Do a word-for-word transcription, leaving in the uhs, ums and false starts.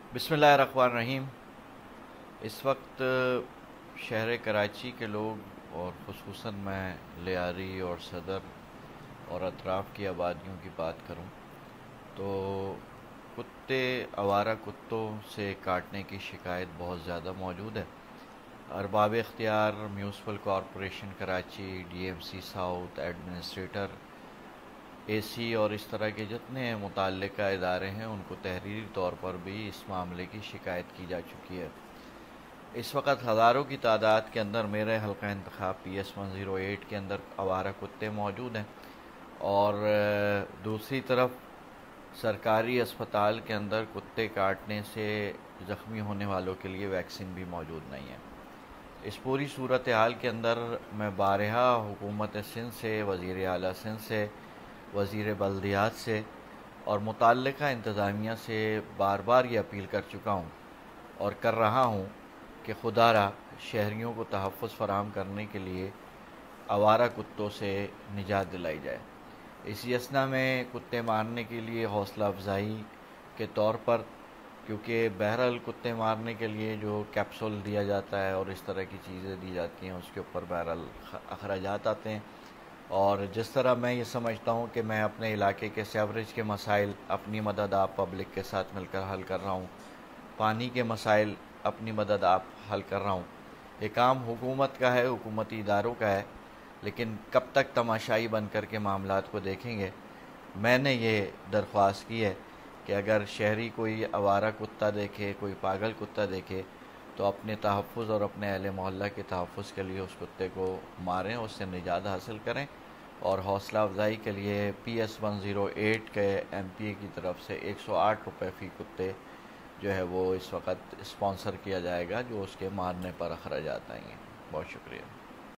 بسم اللہ الرحمن الرحیم۔ اس وقت شہر کراچی کے لوگ اور خصوصاً میں لیاری اور صدر اور اطراف کی آبادیوں کی بات کروں تو کتے آوارہ کتوں سے کاٹنے کی شکایت بہت زیادہ موجود ہے۔ ارباب اختیار، municipal corporation Karachi, D M C south, administrator, A C اور اس طرح کے جتنے متعلقہ ادارے ہیں ان کو تحریری طور پر بھی اس معاملے کی شکایت کی جا چکی ہے۔ اس وقت ہزاروں کی تعداد کے اندر میرے حلقہ انتخاب P S one zero eight کے اندر آوارہ کتے موجود ہیں، اور دوسری طرف سرکاری اسپتال کے اندر کتے کاٹنے سے زخمی ہونے والوں کے لیے ویکسین بھی موجود نہیں ہے۔ اس پوری صورتحال کے اندر میں بارہا حکومت سندھ سے، وزیر اعلیٰ سندھ سے، وزیر بلدیات سے اور متعلقہ انتظامیہ سے بار بار یہ اپیل کر چکا ہوں اور کر رہا ہوں کہ خدا را شہریوں کو تحفظ فراہم کرنے کے لیے آوارہ کتوں سے نجات دلائی جائے۔ اسی اثنا میں کتے مارنے کے لیے حوصلہ افزائی کے طور پر، کیونکہ بہرحال کتے مارنے کے لیے جو کیپسول دیا جاتا ہے اور اس طرح کی چیزیں دی جاتی ہیں اس کے اوپر بہرحال اخراجات آتے ہیں، اور جس طرح میں یہ سمجھتا ہوں کہ میں اپنے علاقے کے سیوریج کے مسائل اپنی مدد آپ پبلک کے ساتھ مل کر حل کر رہا ہوں، پانی کے مسائل اپنی مدد آپ حل کر رہا ہوں۔ یہ کام حکومت کا ہے، حکومتی اداروں کا ہے، لیکن کب تک تماشائی بن کر کے معاملات کو دیکھیں گے؟ میں نے یہ درخواست کی ہے کہ اگر شہری کوئی آوارہ کتا دیکھے، کوئی پاگل کتا دیکھے تو اپنے تحفظ اور اپنے اہل محلہ کے تحفظ کے لیے اس کتے کو ماریں، اس سے نجات حاصل کریں، اور حوصلہ افزائی کے لیے P S one zero eight کے ایم پی اے کی طرف سے ایک سو آٹھ روپے فی کتے جو ہے وہ اس وقت اسپانسر کیا جائے گا، جو اس کے مارنے پر اخراجات آئیں گے۔ بہت شکریہ۔